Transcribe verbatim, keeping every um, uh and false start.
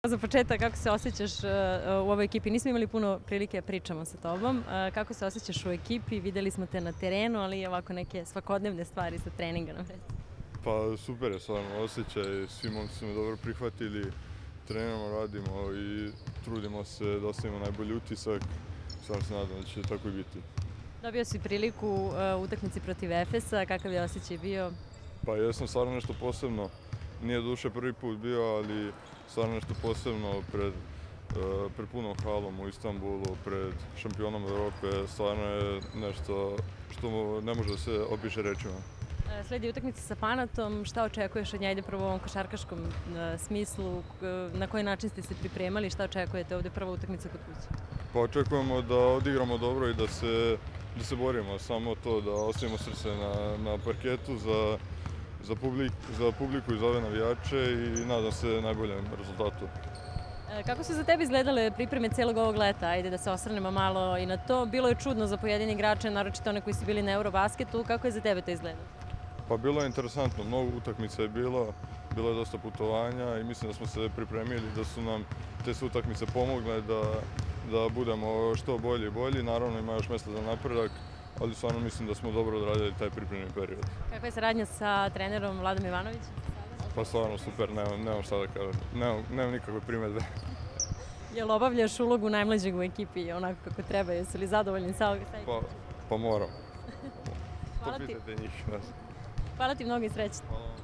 Za početak, kako se osjećaš u ovoj ekipi? Nismo imali puno prilike pričamo sa tobom. Kako se osjećaš u ekipi? Videli smo te na terenu, ali i ovako neke svakodnevne stvari sa treninga nam reći. Pa super je stvarno osjećaj, svi momci su me dobro prihvatili, treniramo, radimo i trudimo se da ostavimo najbolji utisak. Stvarno se nadam da će tako i biti. Dobio si priliku u utakmici protiv Efesa, kakav je osjećaj bio? Pa jesam stvarno nešto posebno. Nije duše prvi put bio, ali stvarno nešto posebno pred, pred punom halom u Istanbulu, pred šampionom Evrope. Stvarno je nešto što ne može da se opiše rečima. Sledi utakmica sa Panatom, šta očekuješ od njega prvo u ovom košarkaškom smislu, na koji način ste se pripremali, šta očekujete ovde prva utakmica kod kuće? Pa očekujemo da odigramo dobro i da se, da se borimo, samo to da ostavimo srce na, na parketu za, za, publik, za publiku i za ove navijače i nadam se najboljem rezultatu. Kako su za tebe izgledale pripreme cijelog ovog leta? Ajde da se osvrnemo malo i na to. Bilo je čudno za pojedini igrače, naročito one koji su bili na Eurobasketu. Kako je za tebe to izgledalo? Pa bilo je interesantno, mnogo utakmica je bilo, bilo je dosta putovanja i mislim da smo se pripremili, da su nam te sve utakmice pomogle da, da budemo što bolji i bolji. Naravno ima još mjesta za napredak, ali stvarno mislim da smo dobro odradili taj pripremni period. Kakva je saradnja sa trenerom Vladom Ivanovićem? Pa stvarno super, nemam, nemam šta da kažem, nemam, nemam nikakve primjedbe. Jel obavljaš ulogu najmlađeg u ekipi onako kako treba? Jesu li zadovoljni sa ovog sajka? Pa, pa moram. Hvala to ti. pitajte njih. Hvala ti mnogo i srećno. Hvala.